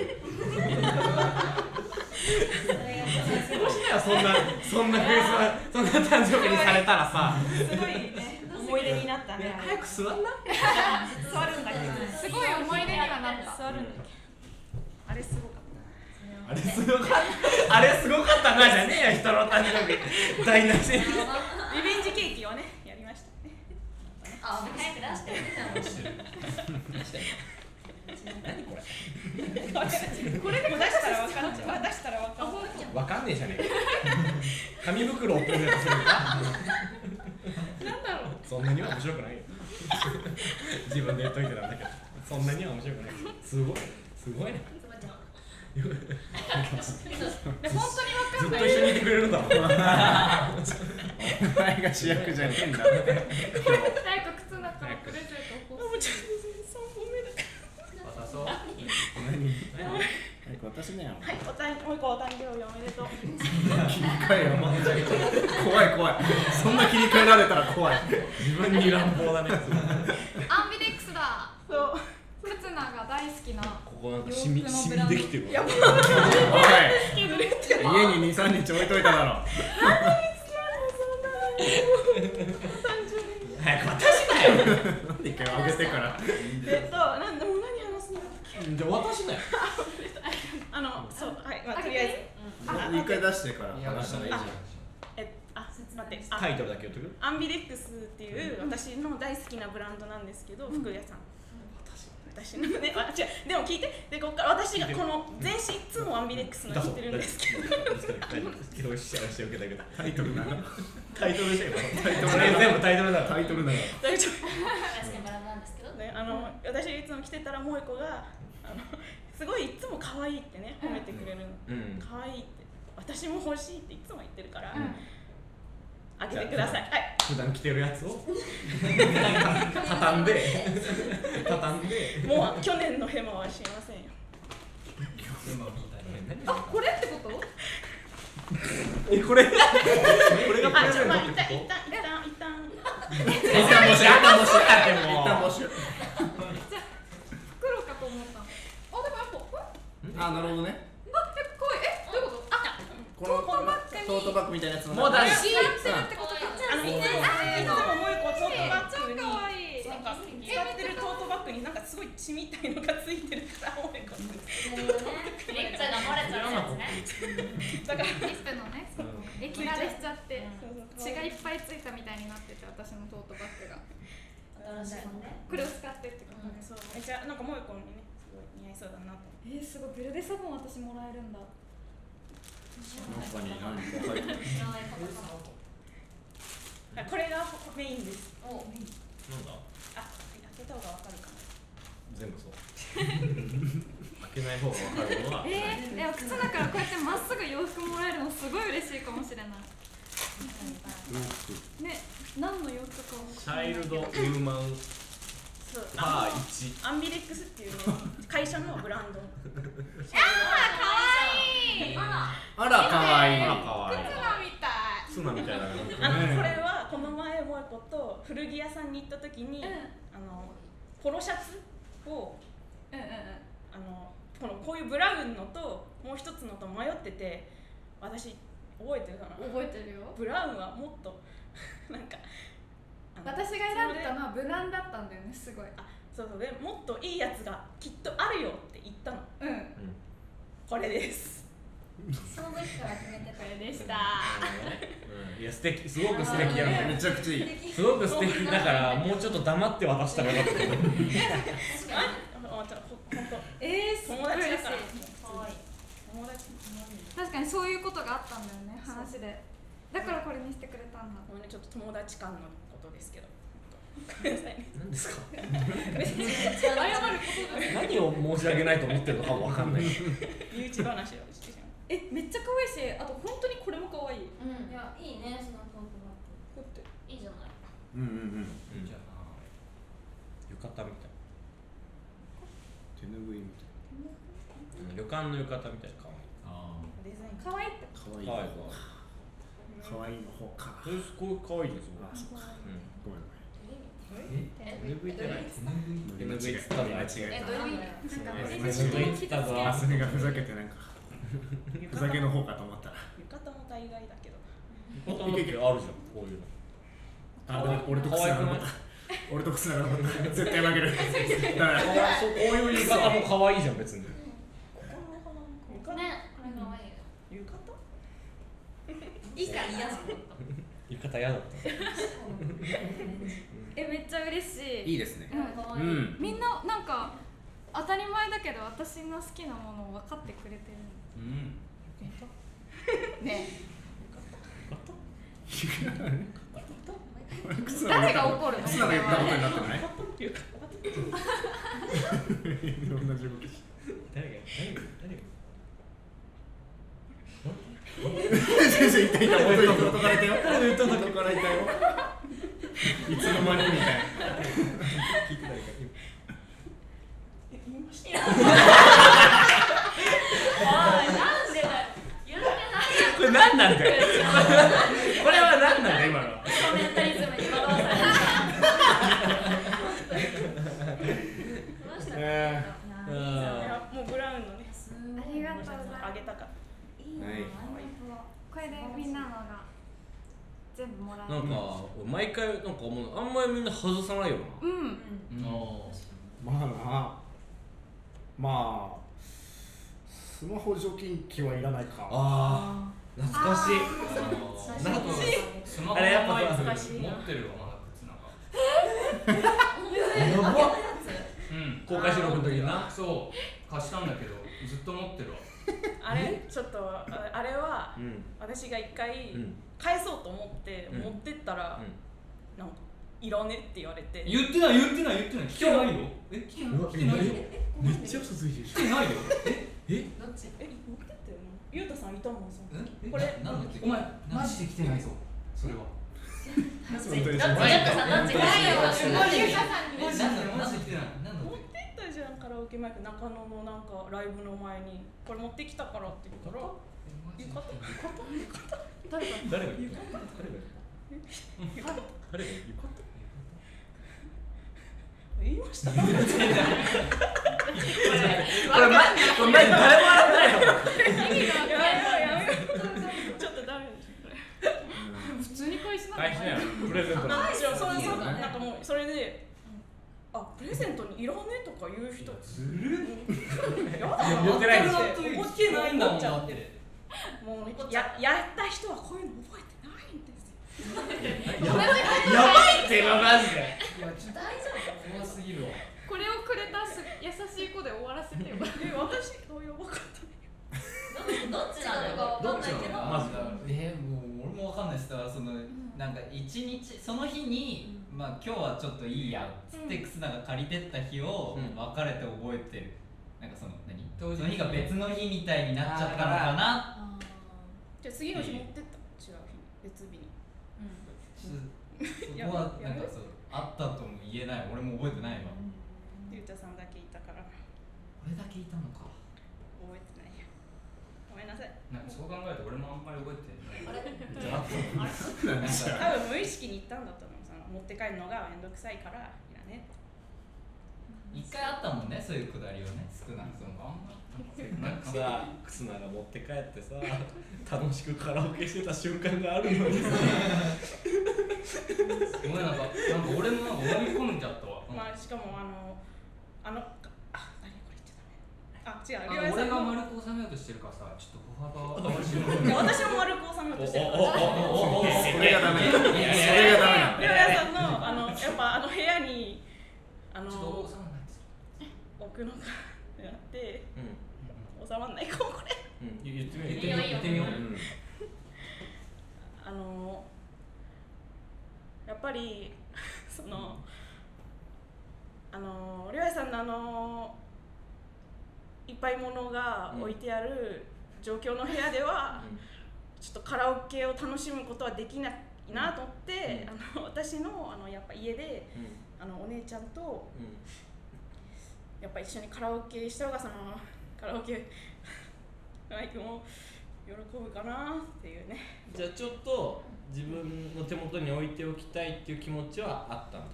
それがどうしたよそんなそんなクリスマスそんな誕生日にされたらさ。 すごいね思い出になったねね早く座んな。 座るんだけどすごい思い出にはなった。 座るんだけどあれすごかっあれすごかったあれすごかったなじゃねえよ人の誕生日台無し。 たリベンジケーキをねやりましたねあ、早く出してね。 何これ？ これでも出したらわかんない出したらわかんないわかんねえじゃねえか。紙袋をプレゼントするのか。 なんだろう。 そんなには面白くないよ。自分で言っといてなんだけど、そんなには面白くない。すごい、すごいね。 で本当にわかんない。 ずっと一緒にいてくれるんだもん。 お前が主役じゃねえんだ。 早く靴だからプレゼント欲しい。 さんぼんめだか渡そう。 何？早く渡しなよ。 らはいおたんもう一個お誕生日おめでとう切り替えよ。怖い怖い。そんな切り替えられたら怖い。 自分に乱暴だね。 アンビデックスだ。 そう忽那が大好きなここなんかシミシミできてるわ。 やばいおい。家ににさんにち置いといただろ。 早く渡しなよ。 なんで一回あげてから。 えっとなんでもう何話すんだっけじゃあ渡しなよ。 あのそうはいまあとりあえず一回出してから話したらいいじゃん。 えあ待ってあタイトルだけ言っとく。 アンビレックスっていう私の大好きなブランドなんですけど、服屋さん。私のね、あ、違う、でも聞いて、で、ここから私がこの全身いつもアンビレックスの着てるんですけど。 教師者して受けたけど。 タイトルな。 タイトルでしょ。 タイトル全部タイトルだから。 タイトルなの。 大丈夫。 確かにバラなんですけど。 ね、あの、私いつも着てたら萌子が、あの、すごいいつも可愛いってね、褒めてくれるの。 うん。 可愛いって、私も欲しいっていつも言ってるから。 うんあげてください。はい。 普段着てるやつを畳んで畳んで。 もう去年のヘマはしませんよ。 あ、これってこと？ え、これこれがプあ、 レじゃあ、まあ、 ゼントって一旦、一こ旦、一旦、一旦。 一旦募集。一旦募集。一旦募集。 じゃあ袋かと思った。あ、でもやっぱ、 あ、なるほどね。 あ、え、こうえ、どういうこと？あ、 このトートバッグみたいなやつのもうだしやってるってことか。 あの、いつも、いつも萌子トートバッグに。 可愛い。 なんか使ってるトートバッグになんかすごい血みたいのがついてるから萌子って何がね、 リップが漏れちゃうやつね。 だからリップのね、液慣れしちゃってそうそう血がいっぱいついたみたいになってて、私のトートバッグが新しいもんね。 これを使ってってことね。 そうめっちゃなんか萌子にねすごい似合いそうだなと思ってえー、すごいベルデサボン私もらえるんだ。 中に何か書いてある。 知らない方かあこれがメインですな。お、 なんだあ開けた方がわかるかな全部そう開けない方が分かるのはえー、でも靴だからこうやってまっすぐ洋服もらえるのすごい嬉しいかもしれない。ね、何の洋服かもチャイルドウーマンそうパーあのいちアンビレックスっていうね会社のブランドあら、かわいい。 あらかわいいツナみたい。 ツナみたいだねあのこれはこの前萌子と古着屋さんに行った時に、 うんあのポロシャツをうんうんうん。 あのこのこういうブラウンのともう一つのと迷ってて私覚えてるかな。 覚えてるよ。 ブラウンはもっとなんか私が選んだのは無難だったんだよね、すごい。 あ、そうそうでもっといいやつがきっとあるよって言ったの。 うん。 これです。 その時から決めてた。 これでした。 うん、いや素敵、すごく素敵やん。 めちゃくちゃいい。 すごく素敵だからもうちょっと黙って渡したらよかったけど。 あ、本当。 えー、 友達だから。 可愛い。 友達。 確かにそういうことがあったんだよね、話で。だからこれにしてくれたんだ。 ごめんね、ちょっと友達間のことですけど。ごめんなさいね。 何ですか。 謝ることだ。 何を申し訳ないと思ってるのかもわかんない。 身内話をしてしまう。 え、めっちゃ可愛いし、あと本当にこれも可愛い。 うん、いや、いいね、そのトークバッグ。いいじゃない。 うんうんうん。 じゃあな浴衣みたい。 手ぬぐいみたいうん、旅館の浴衣みたいな可あデザイン。 可愛いって。 な。可愛い。 愛い。 可愛いの方か。 これこう可愛いですよ。 あ、そっか。 うん。 ごめんごえ手ぬぐいってない。 手ぬぐい手ぬぐいっつったら間違ええ、どういう意味？ た。 手ぬぐいっつったぞ。 あすみがふざけてなんかふざけの方かと思ったら。 浴衣も大概だけど。 浴衣だってあるじゃん、こういうの。 あ、でも俺と靴ながら俺と靴ながら絶対負ける。だからそうこういう浴衣も可愛いじゃん別に。 浴衣。 ね、これ可愛いよ。 浴衣。 いいから嫌じゃん。 浴衣嫌だった。 え、めっちゃ嬉しい。 いいですね。 うん。 うん。 みんななんか当たり前だけど私の好きなものを分かってくれてる。 うんね。 靴誰が怒るの？ 靴なが言ったことになってない？ 浴いろんな地獄。 誰が誰が誰が。 先生痛い痛い元に元からいたよ。元からいたよ。いつの間にみたいな。 聞いて誰か。 え、言いました。 なんでだよ。言ってないよ。 これ何なんだよ。これは何なんだよ今の。 コメンタリズムに惑わされた。 えいや、もうブラウンのね。 ありがとうございます。 あげたか。 いいな。 これでみんなのが全部もらえる。 なんか毎回なんかもうあんまりみんな外さないよな。 うん。 まあな。まあスマホ除菌機はいらないか。 ああ、懐かしい。 なんかスマホあれやっぱ持懐かしいなってるわまだ靴なんかやばっ。 うん公開収録の時にな。 そう貸したんだけどずっと持ってるわあれ、ちょっとああれはうん私が一回うん返そうと思ってうん持ってったらうんなんかいらねって言われて。 言ってない言ってない言ってない来てないよえ来てない来てないよめっちゃ嘘ついてる来てないよええどっち？ え、持ってったよな。ゆうたさんいたもんさ。 えこれなんだっけお前マジで来てないぞそれはどっち？どっち？ 本当にやったさんどっち？ すごい。ゆかさんにえなんだマジで来てないなんだ持っってったじゃん、カラオケマイク中野のなんかライブの前にこれ持ってきたからって言ったらて浴衣誰か誰が言う誰が誰が言う言いました。 これまこれま誰も笑ってないの。 やめようやめよう。ちょっとダメですこれ。 普通に返しな返しなよプレゼントの。 なんでしょう、それそうなんかもうそれで、あ、プレゼントにいらねとか言う人ずるやだな。 言ってないです思っ来てないんだもん思っちゃってだってもうややった人はこういうの覚えてないんですよ。 やばいって今マジで。 いやちょっと大丈夫？ 怖すぎるわこれをくれたす優しい子で終わらせてよ。 え、私どうやばかったね。 どっちなのかわかんないけど。 まずえー、もう俺もわかんないですだからその、なんか一日その日に、まあ今日はちょっといいやっつってクスナが借りてった日をうん別れて覚えてる、なんかその何当日その日が別の日みたいになっちゃったのかな。 あじゃあ次の日持ってった。違う日、別日に。 そそこはなんかそうあったとも言えない、俺も覚えてないわ。 ゆうたさんだけいたから俺だけいたのか。 覚えてないや。ごめんなさい。 なんかそう考えると俺もあんまり覚えてないあれ？ じゃあなんでしょう。 多分無意識に言ったんだと思う。その持って帰るのがめんどくさいからいらね。 一回あったもんね、そういうくだりはね、少なくとも。あんまなんかさ、クスナが持って帰ってさ、楽しくカラオケしてた瞬間があるのにさ。 ごめん、なんか、なんか俺もなんか飲み込んじゃったわ。 まあしかもあのあのあ何これ言っちゃダメ。あ違う。 あ俺が丸く収めようとしてるからさ、ちょっと歩幅を合わせよう。 いや私も丸く収めようとしてるから。 おおおおお、 それがダメそれがダメなんりょうやさんのあのやっぱあの部屋にあのちょっと収まらないです。 置くのがあってうん、 収まんないかもこれ。 うん、言ってみ言ってみよう、言ってみよう。 あのやっぱりそのあのりょうやさんのあのいっぱい物が置いてある状況の部屋では、ちょっとカラオケを楽しむことはできないなと思って、あの私のあのやっぱ家で、あのお姉ちゃんとやっぱ一緒にカラオケした方がそのカラオケマイクも喜ぶかなっていうね。 じゃあちょっと自分の手元に置いておきたいっていう気持ちはあったんだ。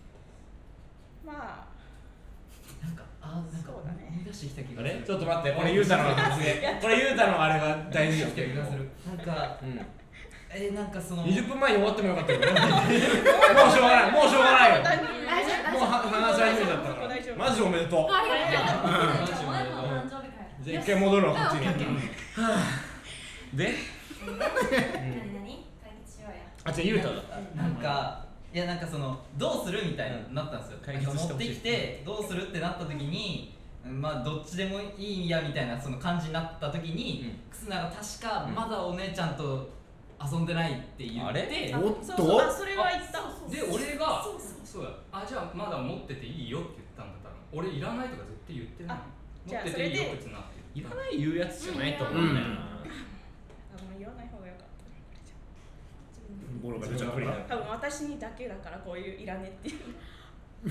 まあなんか、あ、なんかそうだね思い出してきた気あがする。 れちょっと待って、これゆうたのが発言これゆうたのあれが大事よ気がする。なんか、 うん、 え、なんかそのにじゅっぷんまえに終わってもよかったよもうしょうがないもうしょうがないよ大丈夫もうは話し始めちゃったから大丈夫マジおめでとう。 ありがとう。お前の誕生日会。 じゃあ一回戻るわこっちに。で何何？解決しようや。 あ、じゃあゆうただ。 なんか、いやなんかそのどうするみたいになったんですよ。 解決してほしいなんか持ってきてどうするってなった時に、まあどっちでもいいやみたいなその感じになった時に、クスナが確かまだお姉ちゃんと遊んでないって言あれって、 おっそうそう、あとそれは言った。 で、俺が、そうだ、あ、じゃあまだ持ってていいよって言ったんだったら、俺いらないとか絶対言ってない。 あ持ってていいよってなっていらない言うやつじゃないと思うんだよな。 あんま言わない方がよかった。 ボロが出ちゃったから多分私にだけだからこういういらねっていう。 本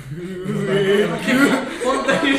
当に本当に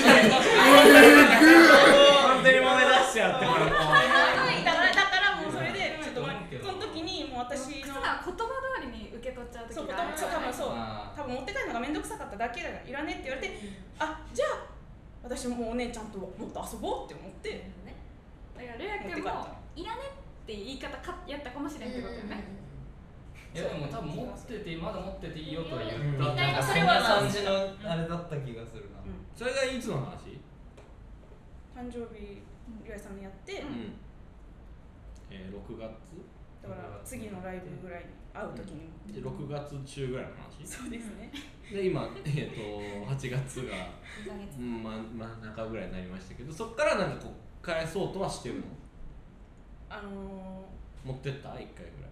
揉め出しちゃってからだからだからもうそれでちょっとその時にもう私の言葉通りに受け取っちゃう時そうがあるそう多分そうあー多分持って帰るのが面倒くさかっただけだからいらねって言われて、あじゃあ私もお姉ちゃんともっと遊ぼうって思ってだからりょうやくんもいらねって言い方かやったかもしれんってことよね。 いやでも多分持っててまだ持ってていいよとは言うんった。 なんかそんな感じのあれだった気がするな。 それがいつの話？ 誕生日りょうやさんにやって、 うんえー、ろくがつだから次のライブぐらいに会う時にも、 でろくがつ中ぐらいの話そうですね。 で今、えー、とはちがつが、うんま、真ん中ぐらいになりましたけど、そっからなんかこう返そうとはしてるの？ あの持ってったいっかいぐらい、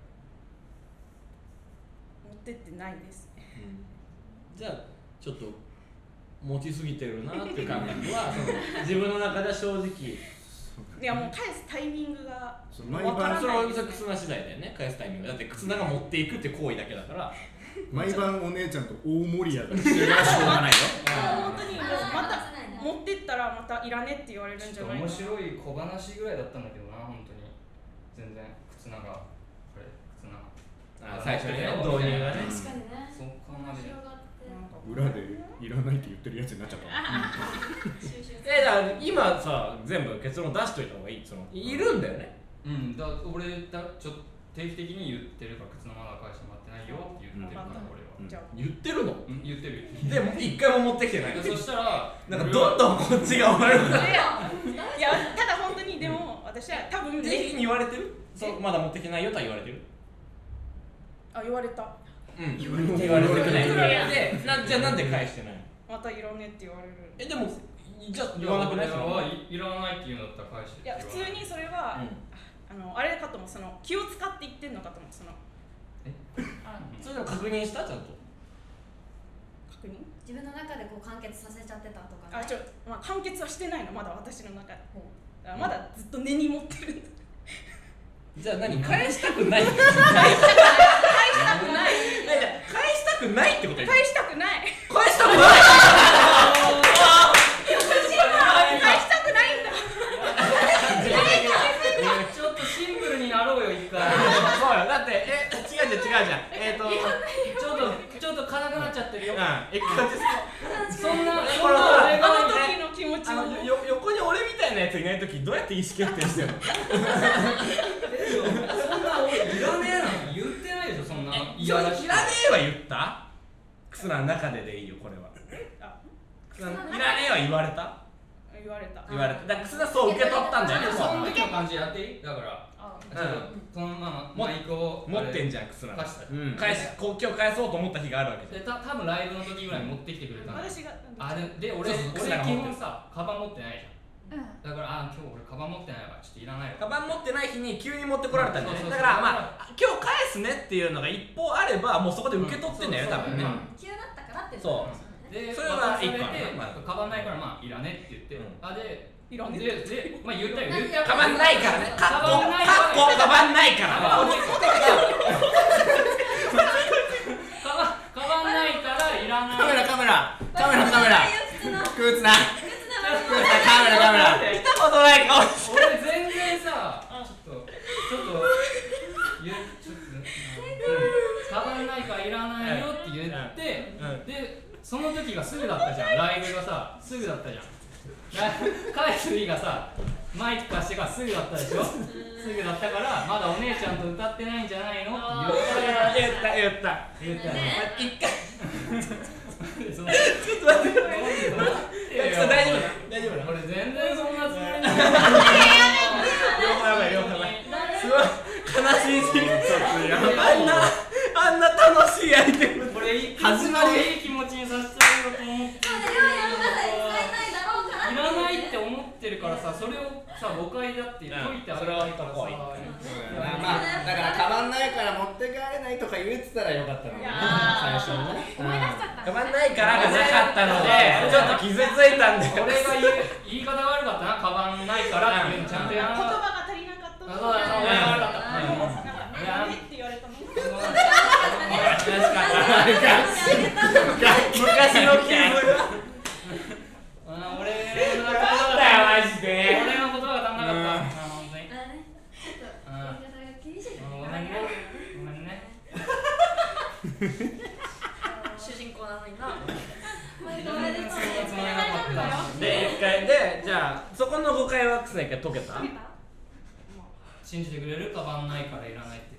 ー、持ってってないですね。 うん、じゃあちょっと持ちすぎてるなっていう感覚はその自分の中では正直いやもう返すタイミングがそうわ毎晩からないそれはクスナ次第だよね、返すタイミングだってクスナが持っていくって行為だけだから毎晩お姉ちゃんと大盛り上がりしてるからしょうがないよ本当にまた持ってったらまたいらねって言われるんじゃないかな。 面白い小話ぐらいだったんだけどな、本当に全然靴長これ靴長あ最初にね導入がね、 確かにね。 そこまで裏でいらないって言ってるやつになっちゃったえだから今さ全部結論出しといた方がいい、そのいるんだよね。 うんだ俺だちょっと定期的に言ってるから靴のまだ返してもらってないよって言ってるから俺は、 うんじゃあ言ってるの？ うん、言ってるでも一回も持ってきてない。 そしたらなんかどんどんこっちが悪くなる。 いやただ本当にでも私は多分定期的に言われてる？そうまだ持ってきてないよとは言われてる？ あ言われた。 うん言われて言われてない。でなじゃあなんで返してないの？ またいらねって言われる。 えでもじゃあ言わなくない？ いや俺はいいらないって言うんだったら返していや普通にそれは、あのあれかともその気を使って言ってんのかともそのそれでも確認したちゃんと。 確認？ 自分の中でこう完結させちゃってたとか、ね。 あちょまあ完結はしてないのまだ私の中で。だからまだずっと根に持ってる。 じゃあ何返したくない？返返したくない。 返したくないってことよ。 返したくない。 返したくない。 返したくないんだ。 ちょっとシンプルになろうよ一回そうよだってえ違うじゃん違うじゃんえっとちょっとちょっと硬くなっちゃってるようん一回ですそんなそんな俺がいなやついないときどうやって意思決定してるの？ そんな俺いらねえなんて言ってないでしょ、そんな。 いや、いらねえは言った？クスナの中ででいいよ、これは。クスナいらねえは言われた？ 言われた言われた。だからクスナそう受け取ったんじゃねえその時の感じやっていい？だからちょっとそのままマイクを持ってんじゃん、クスナ。 貸した。 うん、返し、今日返そうと思った日があるわけじゃん。 で、た多分ライブの時ぐらい持ってきてくれたの。 私があれで俺そうそう俺基本さカバン持ってないじゃん。 うんだからあ今日俺カバン持ってないわ、ちょっといらないわ。 カバン持ってない日に急に持ってこられたんだよね。 そうそうそうだからまあ今日返すねっていうのが一方あればもうそこで受け取ってんだよ、 うん多分ね。 急だったからってそうでそれは一個渡されてまあカバンないからまあいらねって言って、 うんあでいらねででまあ言ったよ言ったよ。 カバンないからね。カッコカバンないカッコカバンないから。 カバンカバンないからいらない。 カメラカメラカメラカメラ靴のクーツナクーツナカメラカメラ見たことない顔して俺全然さちょっとちょっと言うちょっとカバンないからいらないよって言って、 うんでその時がすぐだったじゃん、ライブがさすぐだったじゃん。返す日がさマイク貸してからすぐだったでしょ。すぐだったからまだお姉ちゃんと歌ってないんじゃないのって言った言った言った言ったよね一回そのちょっと待って大丈夫だ大丈夫だ俺全然そんなつもりない。 両方やばい両方やばいすごい悲しい人物やあんなあんな楽しいアイテム俺い始まりいい気持ちにさせてあげようと思ってそうで、りょうやの中で使えないだろうからいらないって思ってるからさ、それをさ誤解だって解いてあげたいからさ、 うんそれはまあだからカバンないから持って帰れないとか言ってたらよかったのにね最初にね思い出しちゃったカバンないからがなかったのでちょっと傷ついたんで俺が言う言い方が悪かったな、カバンないからっていうのちゃんとやらなかっ言葉が足りなかったのあそうだそうだ悪かったなんかいらねって言われたの昔の傷がた。俺の言葉なんだよマジで俺の言葉が足んなかった。あ本当に。 あれね、ちょっと言い方が厳しいからごめんね。ごめんね。 主人公なのにな。 毎度おめでとうねつまらなかった。 で一回でじゃあそこの誤解はクスナ一回解けた信じてくれる？カバンないからいらないって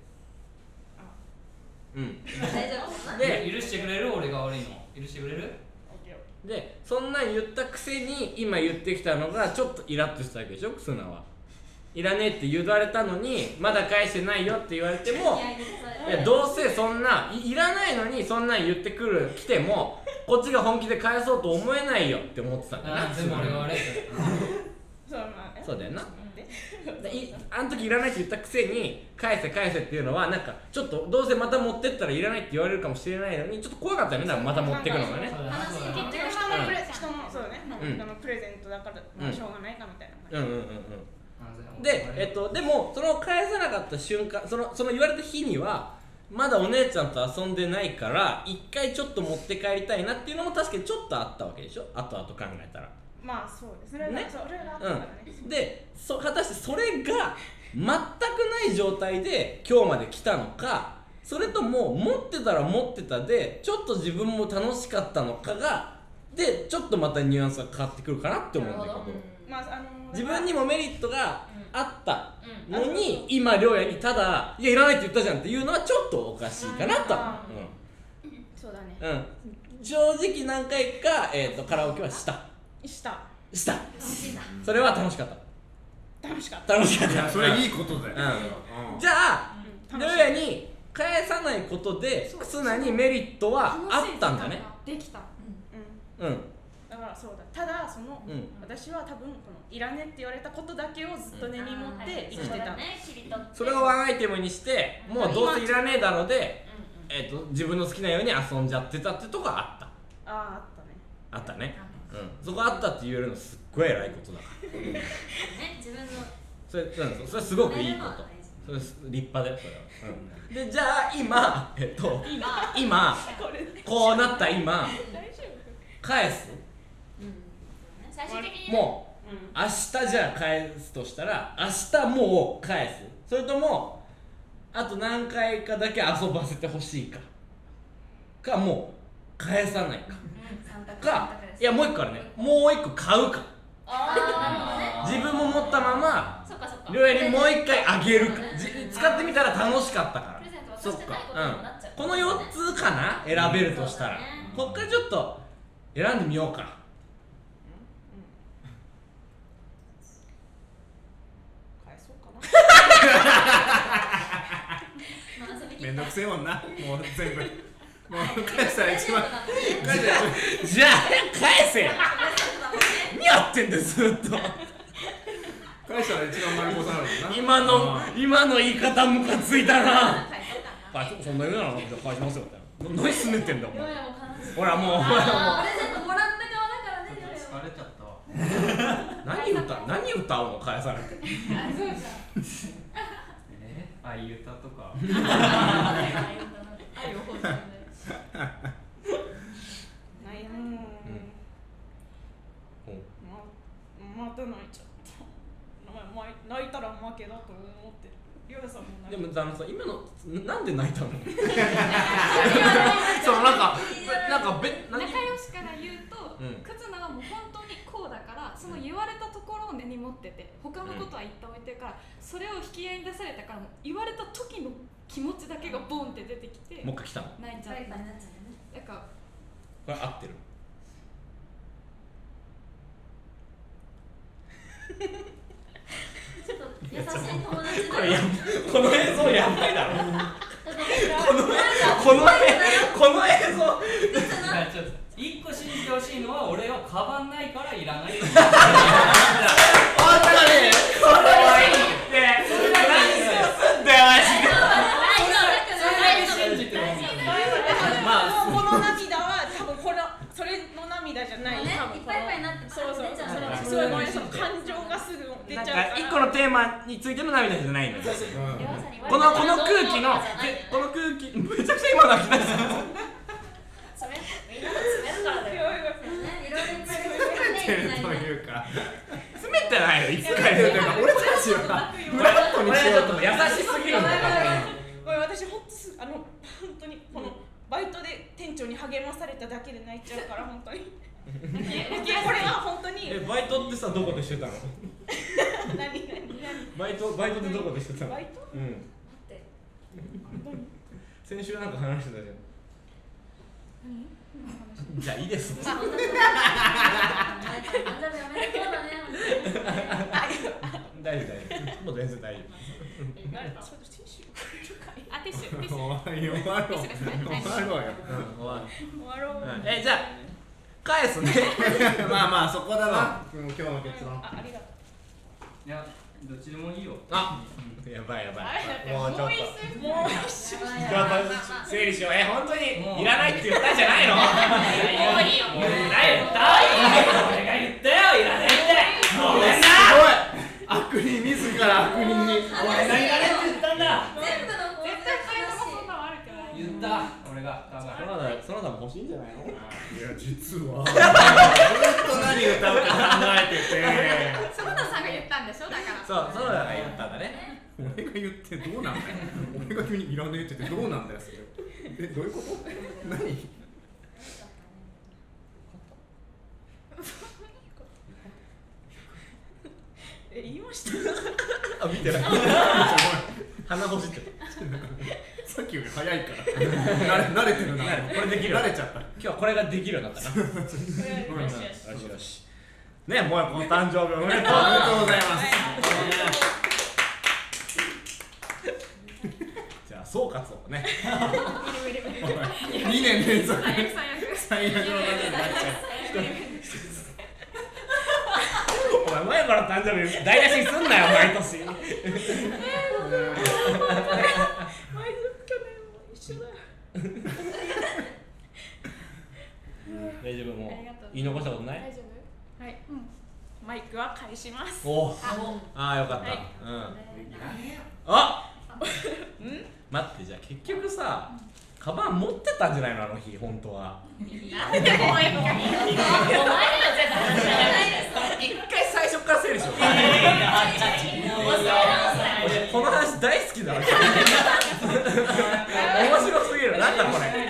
言うん大丈夫かなで言ったって。許してくれる？俺が悪いの。許してくれる？ でそんなん言ったくせに今言ってきたのがちょっとイラッとしたわけでしょ、クスナはいらねえって言われたのにまだ返してないよって言われてもいやどうせそんないいらないのにそんなん言ってくる来てもこっちが本気で返そうと思えないよって思ってたんだよな。 あ全部俺が悪い。 そうまあねそうだよな。 ででいあの時いらないって言ったくせに返せ返せっていうのはなんかちょっとどうせまた持ってったらいらないって言われるかもしれないのにちょっと怖かったよね、だからまた持ってくのがね。 そうだなそうだな。 結局人のプレ人のそうねうん人のプレゼントだからまあしょうがないかみたいなうんうんうんうんで、えっと、でもその返さなかった瞬間そのその言われた日にはまだお姉ちゃんと遊んでないから一回ちょっと持って帰りたいなっていうのも確かにちょっとあったわけでしょ、後々考えたら。 まあそうですそれがねそれがあったからねうん、でそ果たしてそれが全くない状態で今日まで来たのかそれとも持ってたら持ってたでちょっと自分も楽しかったのかがでちょっとまたニュアンスが変わってくるかなって思うんだけど、 まああの自分にもメリットがあったうんのに、今りょうやにただいやいらないって言ったじゃんっていうのはちょっとおかしいかなとは思そうだねう、うん、正直何回か、えー、とカラオケはしたしたしたそれは楽しかった楽しかった楽しかったいやそれいいことだようんじゃありょうやに返さないことでクスナにメリットはあったんだね。 できたうんうんだからそうだただそのうん私は多分このいらねって言われたことだけをずっと根に持って生きてたそうだね、切り取って。 それをワンアイテムにしてもうどうせいらねえだろうで、えー、と自分の好きなように遊んじゃってたってとこはあったあああったねあったね、うん、そこあったって言えるのすっごい偉いことだからね、自分のそれうんそれすごくいいことそれ立派だよそれは、うん、でじゃあ今えっと今こうなった今返す最終的にもう明日じゃあ返すとしたら明日もう返すそれともあと何回かだけ遊ばせてほしいかかもう返さないかかいやもう一個あるねもう一個買うかあ自分も持ったままーそっかそっかりょうやにもう一回あげるかじ使ってみたら楽しかったからプレゼント渡してないことにもなっちゃうこのよっつかな選べるとしたら、 そうだねこっからちょっと選んでみようか。 返そうかなまあ遊びにめんどくせえもんな、もう全部もう返したら一番返したら一じゃあ返せよ何やってんだよずっと番返したら一番丸子さんなのにな。 今の今の言い方ムカついたな返そうかな。 返そうそんな言うならじゃあ返しますよって何すねってんだお前りょうやも悲しいほらもうほらもあープレゼントもらった側だからね、りょうやは疲れちゃったわう何歌う何歌うの返されてえあいう歌とか愛を欲しいねないうんままた泣いちゃったま泣いたら負けだと思ってるりょうやさんも泣いでもあのさ今のなんで泣いたのそうなんかなんかべ何仲良しから言うと、 うんクズナはもう本当にこうだからその言われたところを根に持ってて他のことは一旦置いてるから、それを引き合いに出されたからもう言われた時の気持ちだけがボンって出てきてもう一回来たのこ泣いちゃったバイバイになっちゃうね。 だかられ合ってるちょっと優しい友達だこれやこの映像やばいだろここのこのこの映像ちょっと一個信じてほしいのは俺はカバンないからいらないってあんたねこれはいいってそれ何すんだよマジで信じてほしいまあこの涙は多分このそれの涙じゃない、 ね多分いっぱいいっぱいになってそうそう出ちゃうそのねすごいごめんその感情がすぐ出ちゃなんうからか一個のテーマについての涙じゃないんだよりょうやさんに言われこのこのたらどう空気のじゃないこの空気めちゃくちゃ今泣き出した詰めみんなが詰めるからだよね、いろいろいっぱいてるというか詰めてないよいつかてるというか俺たちはフラットにしようと優しすぎるんだよごめん私本当すあの本当にこのバイトで店長に励まされただけで泣いちゃうから本当にいやこれは本当にえバイトってさどこでしてたの何何何バイトバイトってどこでしてたのバイトうん先週なんか話してたじゃんじゃあいいです誕生日おめでとうだね。 大丈夫大丈夫もう全然大丈誰かちょっとティッシュくれるかいあティッシュティッシュ終わろうよ終わろうよ夫うん終わ終わろううんえじゃあ返すねまあまあそこだな今日の結論あありがとういやどっちでもいいよあやばいやばあれだっていもうちょっともう一周ちょっと整理しようえ本当にいらないって言ったんじゃないのもういいよもういいよ言った俺が言ったよいらないってごめんな悪人自ら悪人に俺がいらないって言ったんだ全部の絶対二人ともそんな悪くない言った俺が多分そのだそのだも欲しいんじゃないのいや実はずっと何歌うか考えてて園田さんが言ったんでしょだからそうそのだが言ったんだね俺が言ってどうなんだよ俺が急にいらねえって言ってどうなんだよそれえどういうこと何え言いましたあ見てない鼻欲しいってさっきより早いから慣れ慣れてるなこれできる慣れちゃった今日はこれができるようになったなよよしよししよしねもうこの誕生日おめでとうおめでとうございますじゃあ総括をねにねん連続最悪最悪最悪の感じになっちゃお前前から誕生日台無しにすんなよ毎年毎度去年も一緒だ大丈夫もうありがとう言い残したことない大丈夫はい、マイクは返しますおああよかった、 はいうんあ待ってじゃあ結局さカバン持ってたんじゃないのあの日本当はなんでもう一回お前だよ絶対一回最初から整理しようもうそれは俺この話大好きだ面白すぎるなんだこれ